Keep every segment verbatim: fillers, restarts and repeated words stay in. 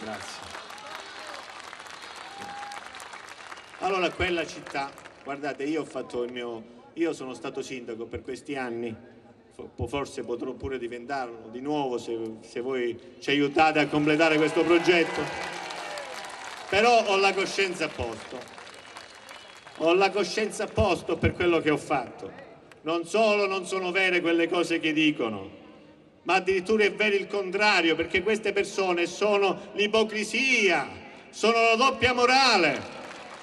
Grazie. Allora, quella città, guardate, io ho fatto il mio, io sono stato sindaco per questi anni, forse potrò pure diventarlo di nuovo se, se voi ci aiutate a completare questo progetto, però ho la coscienza a posto, ho la coscienza a posto per quello che ho fatto. Non solo non sono vere quelle cose che dicono, ma addirittura è vero il contrario, perché queste persone sono l'ipocrisia, sono la doppia morale.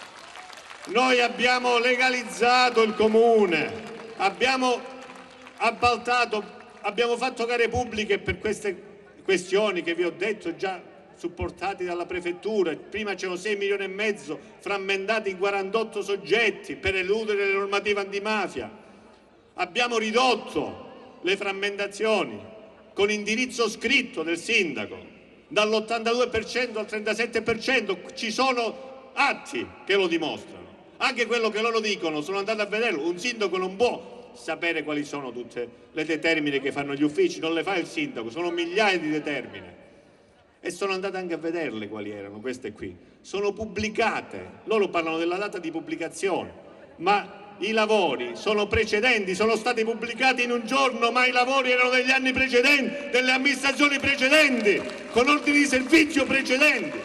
Noi abbiamo legalizzato il comune, abbiamo appaltato, abbiamo fatto gare pubbliche per queste questioni che vi ho detto già supportati dalla prefettura. Prima c'erano sei milioni e mezzo frammentati in quarantotto soggetti per eludere le normative antimafia. Abbiamo ridotto le frammentazioni con indirizzo scritto del sindaco dall'ottantadue per cento al trentasette per cento, ci sono atti che lo dimostrano. Anche quello che loro dicono, sono andato a vederlo, un sindaco non può sapere quali sono tutte le determine che fanno gli uffici, non le fa il sindaco, sono migliaia di determine. E sono andato anche a vederle quali erano queste qui. Sono pubblicate, loro parlano della data di pubblicazione, ma i lavori sono precedenti, sono stati pubblicati in un giorno, ma i lavori erano degli anni precedenti, delle amministrazioni precedenti, con ordini di servizio precedenti.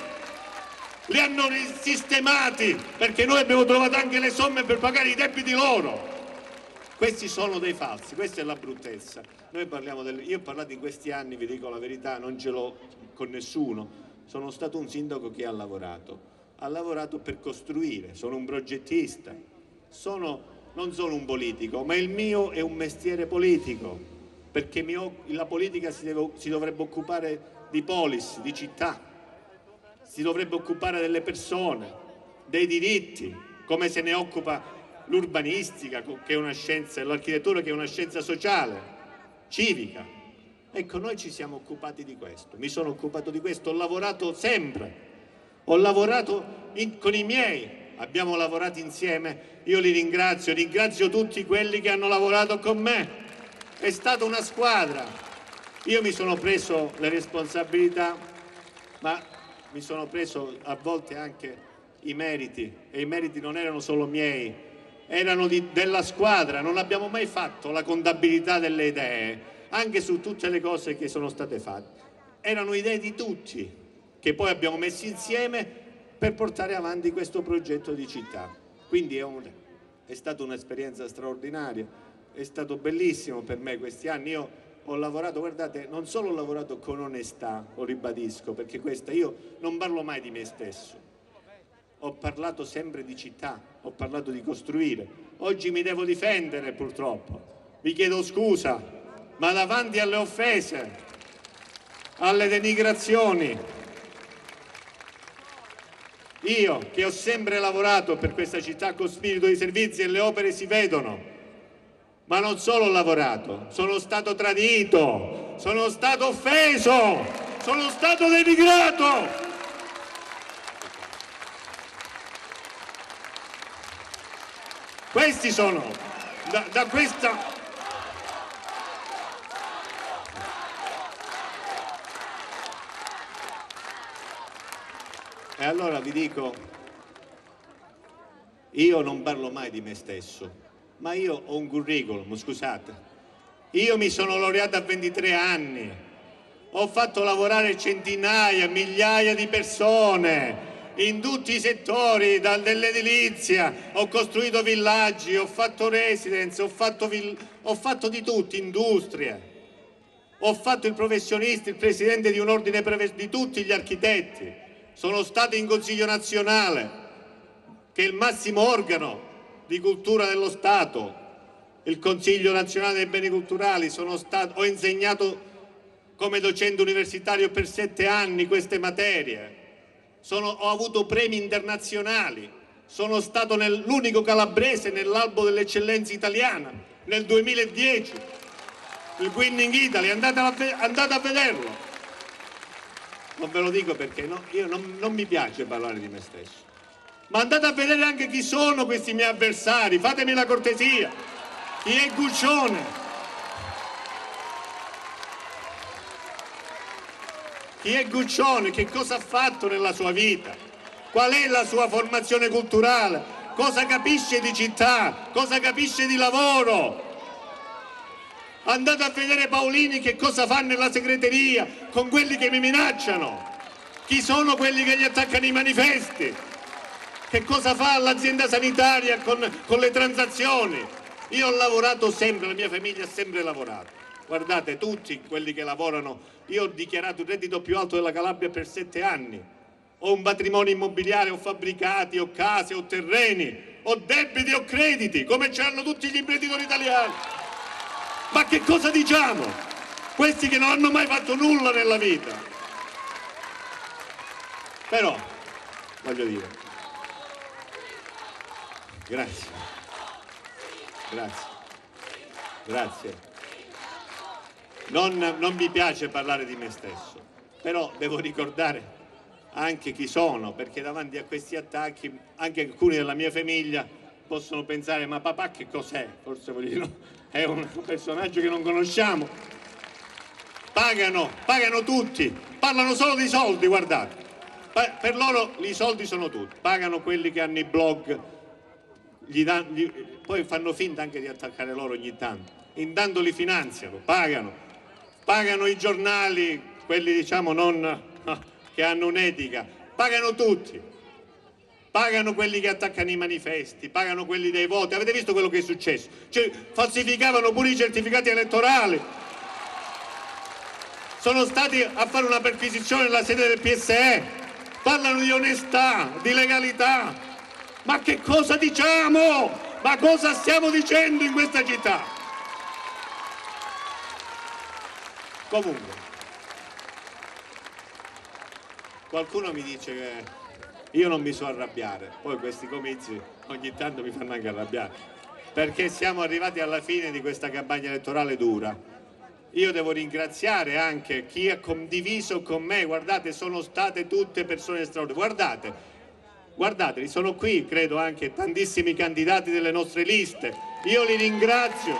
Li hanno sistemati perché noi abbiamo trovato anche le somme per pagare i debiti loro. Questi sono dei falsi, questa è la bruttezza. Noi parliamo del... Io ho parlato in questi anni, vi dico la verità, non ce l'ho con nessuno. Sono stato un sindaco che ha lavorato, ha lavorato per costruire, sono un progettista, sono non solo un politico, ma il mio è un mestiere politico, perché mi ho... la politica si, deve... si dovrebbe occupare di polis, di città. Si dovrebbe occupare delle persone, dei diritti, come se ne occupa l'urbanistica, che è una scienza, e l'architettura, che è una scienza sociale, civica. Ecco, noi ci siamo occupati di questo, mi sono occupato di questo, ho lavorato sempre, ho lavorato in, con i miei, abbiamo lavorato insieme, io li ringrazio, ringrazio tutti quelli che hanno lavorato con me, è stata una squadra, io mi sono preso le responsabilità, ma mi sono preso a volte anche i meriti, e i meriti non erano solo miei, erano di, della squadra. Non abbiamo mai fatto la contabilità delle idee, anche su tutte le cose che sono state fatte. Erano idee di tutti, che poi abbiamo messo insieme per portare avanti questo progetto di città. Quindi è, un, è stata un'esperienza straordinaria, è stato bellissimo per me questi anni. Io ho lavorato, guardate, non solo ho lavorato con onestà, lo ribadisco, perché questa, io non parlo mai di me stesso, ho parlato sempre di città, ho parlato di costruire. Oggi mi devo difendere purtroppo, vi chiedo scusa, ma davanti alle offese, alle denigrazioni, io che ho sempre lavorato per questa città con spirito di servizio e le opere si vedono, ma non solo ho lavorato, sono stato tradito, sono stato offeso, sono stato denigrato. Questi sono, da, da questa... E allora vi dico, io non parlo mai di me stesso, ma io ho un curriculum, scusate, io mi sono laureato a ventitré anni, ho fatto lavorare centinaia, migliaia di persone in tutti i settori, dall'edilizia, ho costruito villaggi, ho fatto residence, ho fatto, ho fatto di tutto, industrie, ho fatto il professionista, il presidente di un ordine di tutti gli architetti, sono stato in Consiglio nazionale, che è il massimo organo di cultura dello Stato, il Consiglio nazionale dei beni culturali, sono stato, ho insegnato come docente universitario per sette anni queste materie, sono, ho avuto premi internazionali, sono stato l'unico calabrese nell'albo dell'eccellenza italiana nel duemiladieci, il Winning Italy, andate a, andate a vederlo. Non ve lo dico perché no, io non, non mi piace parlare di me stesso. Ma andate a vedere anche chi sono questi miei avversari, fatemi la cortesia, chi è Guccione, Chi è Guccione? Che cosa ha fatto nella sua vita? Qual è la sua formazione culturale? Cosa capisce di città? Cosa capisce di lavoro? Andate a vedere Paolini che cosa fa nella segreteria con quelli che mi minacciano. Chi sono quelli che gli attaccano i manifesti? Che cosa fa l'azienda sanitaria con, con le transazioni? Io ho lavorato sempre, la mia famiglia ha sempre lavorato. Guardate, tutti quelli che lavorano, io ho dichiarato il reddito più alto della Calabria per sette anni. Ho un patrimonio immobiliare, ho fabbricati, ho case, ho terreni, ho debiti, ho crediti, come ce l'hanno tutti gli imprenditori italiani. Ma che cosa diciamo? Questi che non hanno mai fatto nulla nella vita. Però, voglio dire, grazie, grazie, grazie. Non, non mi piace parlare di me stesso, però devo ricordare anche chi sono, perché davanti a questi attacchi anche alcuni della mia famiglia possono pensare: ma papà che cos'è? Forse voglio dire, è un personaggio che non conosciamo. Pagano, pagano tutti, parlano solo di soldi, guardate. Per loro i soldi sono tutti, pagano quelli che hanno i blog, gli dan, gli, poi fanno finta anche di attaccare loro ogni tanto, intanto li finanziano, pagano. Pagano i giornali, quelli diciamo non, che hanno un'etica, pagano tutti, pagano quelli che attaccano i manifesti, pagano quelli dei voti. Avete visto quello che è successo? Cioè, falsificavano pure i certificati elettorali, sono stati a fare una perquisizione nella sede del P S E, parlano di onestà, di legalità. Ma che cosa diciamo? Ma cosa stiamo dicendo in questa città? Comunque, qualcuno mi dice che io non mi so arrabbiare, poi questi comizi ogni tanto mi fanno anche arrabbiare, perché siamo arrivati alla fine di questa campagna elettorale dura. Io devo ringraziare anche chi ha condiviso con me, guardate, sono state tutte persone straordinarie, guardate, guardate, sono qui, credo anche tantissimi candidati delle nostre liste, io li ringrazio,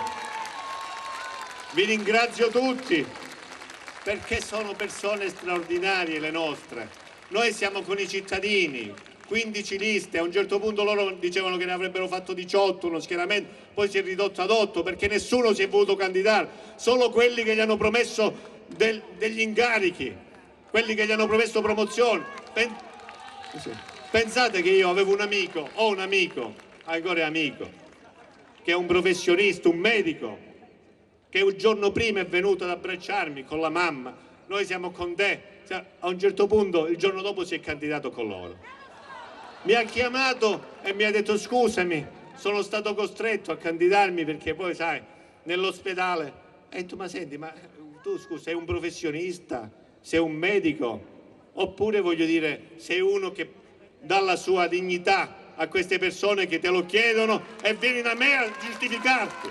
vi ringrazio tutti, perché sono persone straordinarie le nostre. Noi siamo con i cittadini, quindici liste, a un certo punto loro dicevano che ne avrebbero fatto diciotto, uno schieramento, poi si è ridotto ad otto perché nessuno si è voluto candidare, solo quelli che gli hanno promesso del, degli incarichi, quelli che gli hanno promesso promozioni. Pen Pensate che io avevo un amico, ho un amico, ancora è amico, che è un professionista, un medico, che un giorno prima è venuto ad abbracciarmi con la mamma, noi siamo con te, a un certo punto il giorno dopo si è candidato con loro. Mi ha chiamato e mi ha detto: scusami, sono stato costretto a candidarmi perché poi sai, nell'ospedale. E ho detto: ma senti, ma tu scusa, sei un professionista, sei un medico, oppure voglio dire, sei uno che dà la sua dignità a queste persone che te lo chiedono e vieni da me a giustificarti?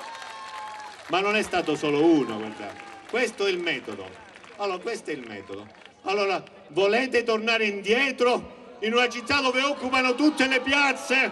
Ma non è stato solo uno, guardate. Questo è il metodo. Allora, questo è il metodo. Allora, volete tornare indietro in una città dove occupano tutte le piazze?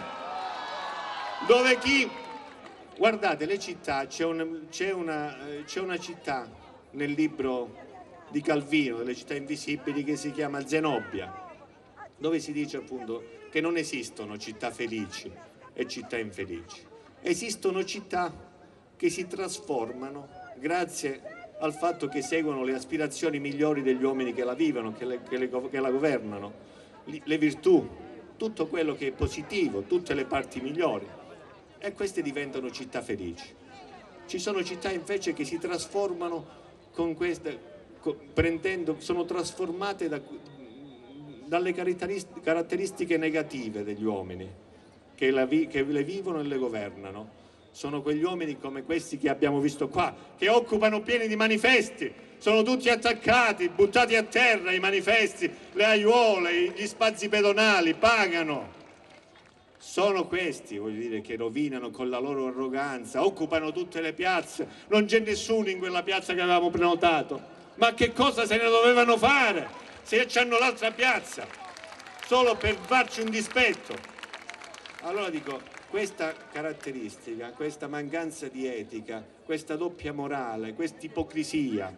Dove chi... Guardate, le città, c'è un, c'è una, c'è una città nel libro di Calvino, delle città invisibili, che si chiama Zenobia, dove si dice appunto che non esistono città felici e città infelici. Esistono città che si trasformano grazie al fatto che seguono le aspirazioni migliori degli uomini che la vivono, che, le, che, le, che la governano, le virtù, tutto quello che è positivo, tutte le parti migliori, e queste diventano città felici. Ci sono città invece che si trasformano con queste, con, prendendo, sono trasformate da, dalle caratteristiche negative degli uomini che, la, che le vivono e le governano. Sono quegli uomini come questi che abbiamo visto qua, che occupano pieni di manifesti, sono tutti attaccati, buttati a terra i manifesti, le aiuole, gli spazi pedonali, pagano. Sono questi, voglio dire, che rovinano con la loro arroganza, occupano tutte le piazze, non c'è nessuno in quella piazza che avevamo prenotato. Ma che cosa se ne dovevano fare se c'hanno l'altra piazza? Solo per farci un dispetto. Allora dico, questa caratteristica, questa mancanza di etica, questa doppia morale, questa ipocrisia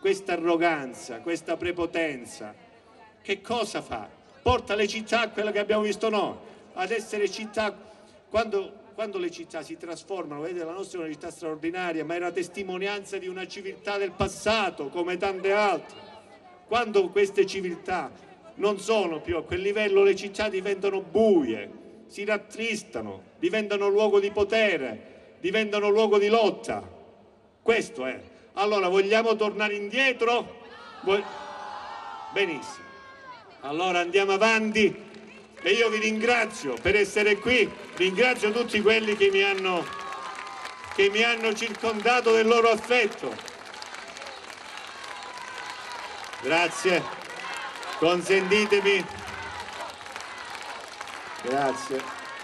questa arroganza, questa prepotenza, che cosa fa? Porta le città a quello che abbiamo visto noi, ad essere città, quando, quando le città si trasformano, vedete, la nostra è una città straordinaria, ma è una testimonianza di una civiltà del passato, come tante altre. Quando queste civiltà non sono più a quel livello, le città diventano buie, si rattristano, diventano luogo di potere, diventano luogo di lotta. Questo è. Allora, vogliamo tornare indietro? Benissimo. Allora andiamo avanti e io vi ringrazio per essere qui, ringrazio tutti quelli che mi hanno, che mi hanno circondato del loro affetto. Grazie, consentitemi. Grazie.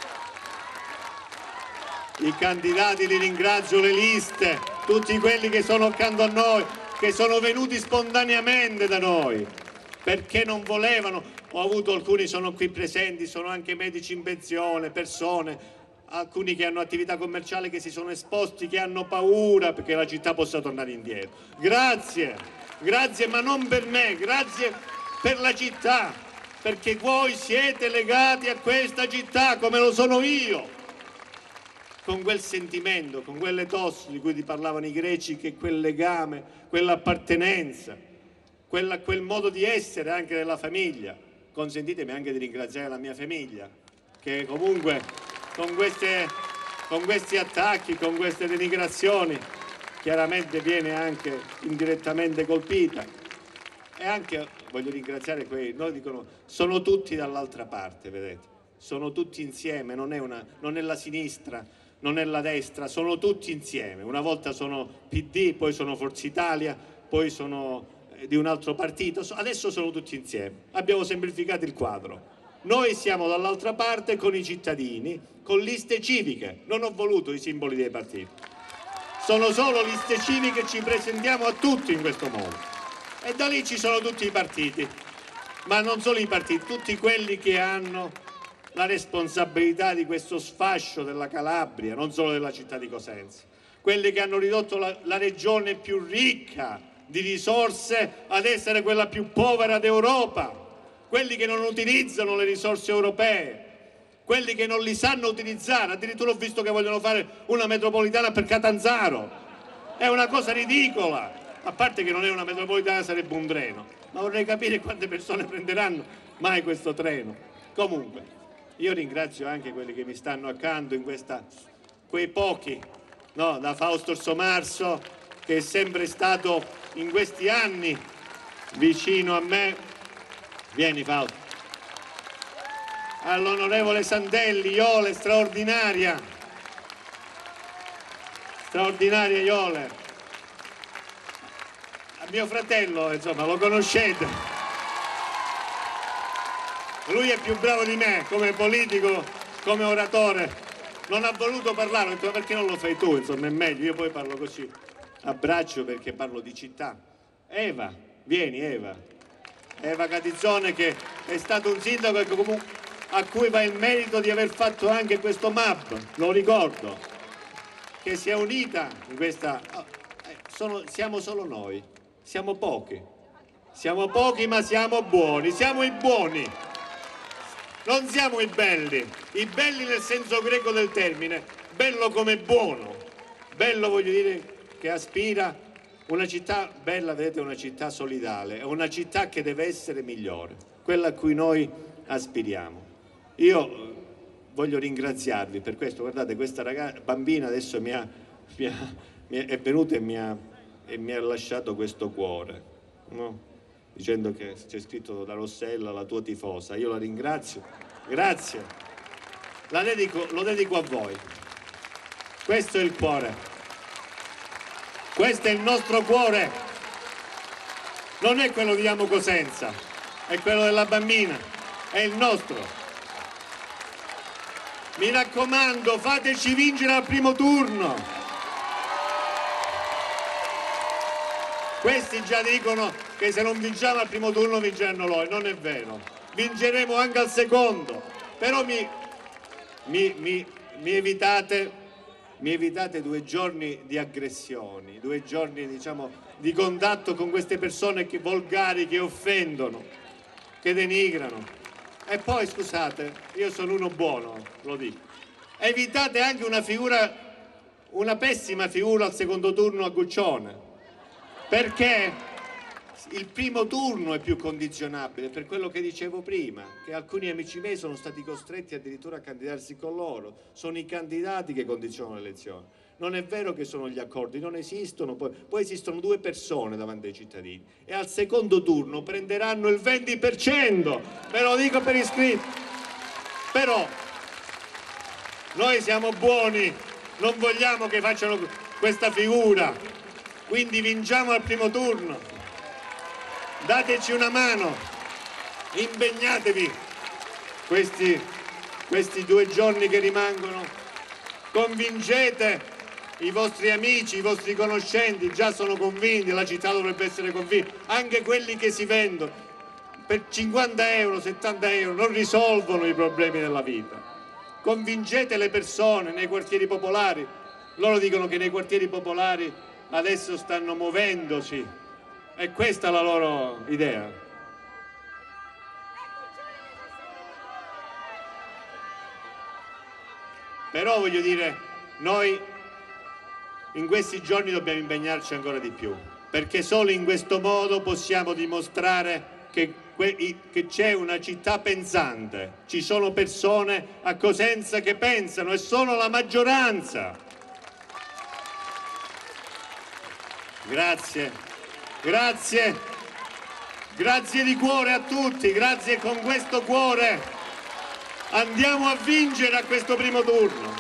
I candidati li ringrazio, le liste, tutti quelli che sono accanto a noi, che sono venuti spontaneamente da noi, perché non volevano. Ho avuto alcuni, sono qui presenti, sono anche medici in pensione, persone, alcuni che hanno attività commerciali che si sono esposti, che hanno paura perché la città possa tornare indietro. Grazie, grazie, ma non per me, grazie per la città, perché voi siete legati a questa città come lo sono io, con quel sentimento, con quelle tosse di cui ti parlavano i greci, che quel legame, quell'appartenenza, quella, quel modo di essere anche della famiglia. Consentitemi anche di ringraziare la mia famiglia, che comunque con, queste, con questi attacchi, con queste denigrazioni, chiaramente viene anche indirettamente colpita. E anche voglio ringraziare quei, noi dicono, sono tutti dall'altra parte, vedete, sono tutti insieme, non è, una, non è la sinistra, non è la destra, sono tutti insieme. Una volta sono P D, poi sono Forza Italia, poi sono di un altro partito, adesso sono tutti insieme. Abbiamo semplificato il quadro. Noi siamo dall'altra parte con i cittadini, con liste civiche. Non ho voluto i simboli dei partiti. Sono solo liste civiche, ci presentiamo a tutti in questo modo. E da lì ci sono tutti i partiti. Ma non solo i partiti, tutti quelli che hanno la responsabilità di questo sfascio della Calabria, non solo della città di Cosenza. Quelli che hanno ridotto la, la regione più ricca di risorse ad essere quella più povera d'Europa, quelli che non utilizzano le risorse europee, quelli che non li sanno utilizzare. Addirittura ho visto che vogliono fare una metropolitana per Catanzaro. È una cosa ridicola, a parte che non è una metropolitana, sarebbe un treno, ma vorrei capire quante persone prenderanno mai questo treno. Comunque io ringrazio anche quelli che mi stanno accanto in questa, quei pochi, no, da Fausto Orsomarso, che è sempre stato in questi anni vicino a me. Vieni Fausto. All'onorevole Sandelli, Iole, straordinaria, straordinaria Iole. A mio fratello, insomma, lo conoscete. Lui è più bravo di me come politico, come oratore. Non ha voluto parlare, ho detto perché non lo fai tu, insomma è meglio, io poi parlo così. Abbraccio perché parlo di città. Eva, vieni Eva. Eva Catizzone, che è stato un sindaco che comunque, a cui va il merito di aver fatto anche questo M A B, lo ricordo, che si è unita in questa... Sono, siamo solo noi, siamo pochi, siamo pochi ma siamo buoni, siamo i buoni, non siamo i belli, i belli nel senso greco del termine, bello come buono, bello voglio dire che aspira, una città bella, vedete, è una città solidale, è una città che deve essere migliore, quella a cui noi aspiriamo. Io voglio ringraziarvi per questo, guardate, questa ragazza, bambina adesso mi ha, mi ha, mi è venuta e mi ha, e mi ha lasciato questo cuore, no? Dicendo che c'è scritto da Rossella, la tua tifosa. Io la ringrazio, grazie, la dedico, lo dedico a voi. Questo è il cuore, questo è il nostro cuore, non è quello di Amo Cosenza, è quello della bambina, è il nostro. Mi raccomando, fateci vincere al primo turno. Questi già dicono che se non vinciamo al primo turno vinceranno loro, non è vero, vinceremo anche al secondo, però mi, mi, mi, mi, evitate, mi evitate due giorni di aggressioni, due giorni diciamo di contatto con queste persone che, volgari, che offendono, che denigrano. E poi, scusate, io sono uno buono, lo dico, evitate anche una figura, una pessima figura al secondo turno a Guccione, perché il primo turno è più condizionabile, per quello che dicevo prima, che alcuni amici miei sono stati costretti addirittura a candidarsi con loro. Sono i candidati che condizionano le elezioni. Non è vero che sono gli accordi, non esistono, poi, poi esistono due persone davanti ai cittadini e al secondo turno prenderanno il venti per cento, ve lo dico per iscritto. Però noi siamo buoni, non vogliamo che facciano questa figura, quindi vinciamo al primo turno. Dateci una mano, impegnatevi questi, questi due giorni che rimangono, convincete i vostri amici, i vostri conoscenti, già sono convinti, la città dovrebbe essere convinta, anche quelli che si vendono per cinquanta euro, settanta euro non risolvono i problemi della vita. Convincete le persone nei quartieri popolari, loro dicono che nei quartieri popolari adesso stanno muovendosi. E questa è la loro idea. Però voglio dire, noi in questi giorni dobbiamo impegnarci ancora di più, perché solo in questo modo possiamo dimostrare che, che c'è una città pensante, ci sono persone a Cosenza che pensano e sono la maggioranza. Grazie. Grazie, grazie di cuore a tutti, grazie, con questo cuore andiamo a vincere a questo primo turno.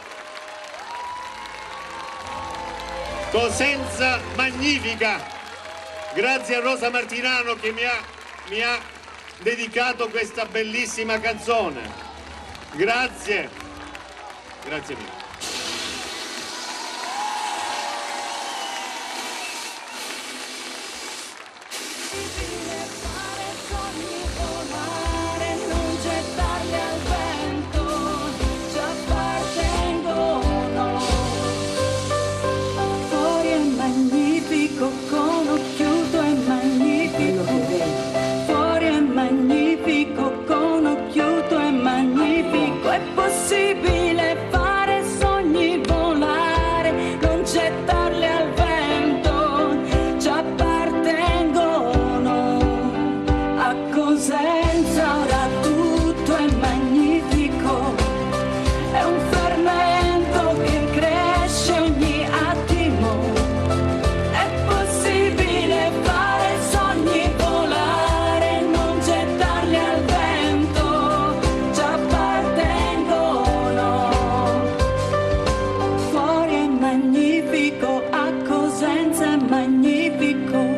Cosenza magnifica, grazie a Rosa Martinano che mi ha, mi ha dedicato questa bellissima canzone. Grazie, grazie mille. magnifico, a Cosenza è magnifico.